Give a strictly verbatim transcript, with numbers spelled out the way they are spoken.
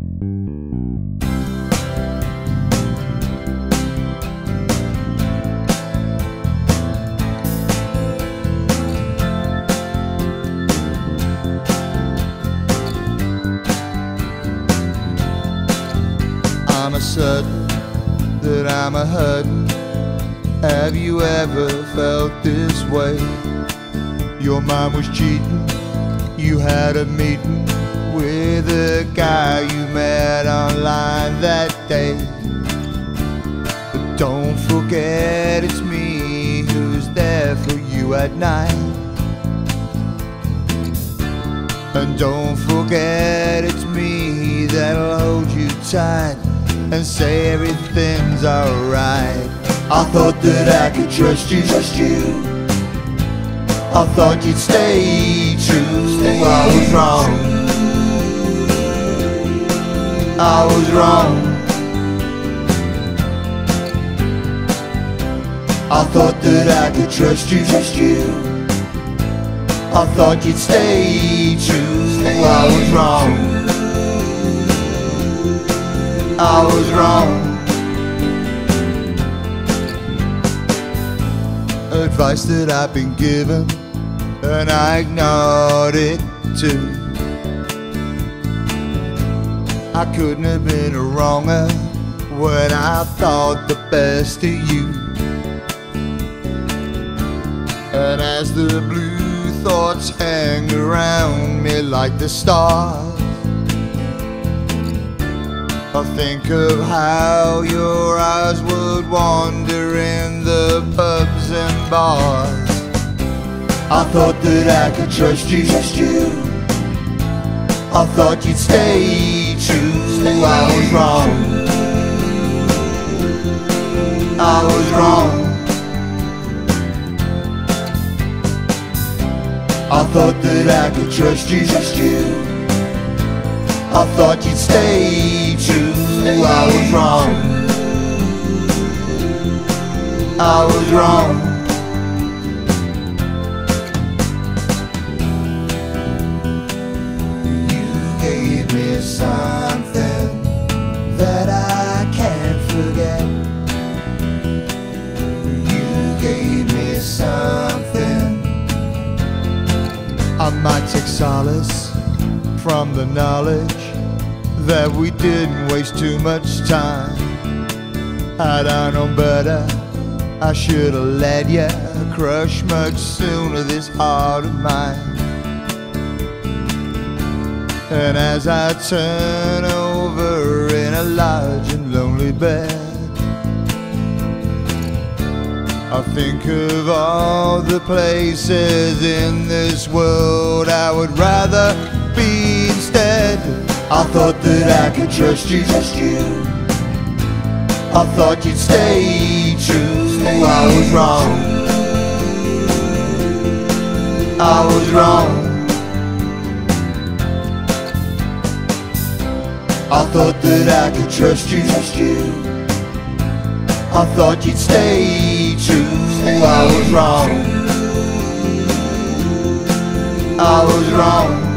I'm a certain that I'm a hurtin'. Have you ever felt this way? Your mind was cheating, you had a meeting with a guy you met online that day. But don't forget it's me who's there for you at night. And don't forget it's me that'll hold you tight and say everything's alright. I thought that I could trust you, trust you. I thought you'd stay true. Stay I was wrong. I was wrong. I thought that I could trust you, trust you. I thought you'd stay true. Stay I was wrong. I was wrong. Advice that I've been given, and I ignored it too. I couldn't have been wronger when I thought the best of you. And as the blue thoughts hang around me like the stars, I think of how your eyes would wander in the pubs and bars. I thought that I could trust you, trust you. I thought you'd stay true. Stay I was wrong. I was wrong. I thought that I could trust you, trust you. I thought you'd stay true. I was wrong. I was wrong. You gave me something that I can't forget. You gave me something. I might take solace from the knowledge that we didn't waste too much time. Had I known better, I should have let you crush much sooner this heart of mine. And as I turn over in a large and lonely bed, I think of all the places in this world I would rather be instead. I thought that I could trust you, trust you. I thought you'd stay true. Stay I was wrong. I was wrong. I thought that I could trust you, trust you. I thought you'd stay true. Stay I was wrong. I was wrong.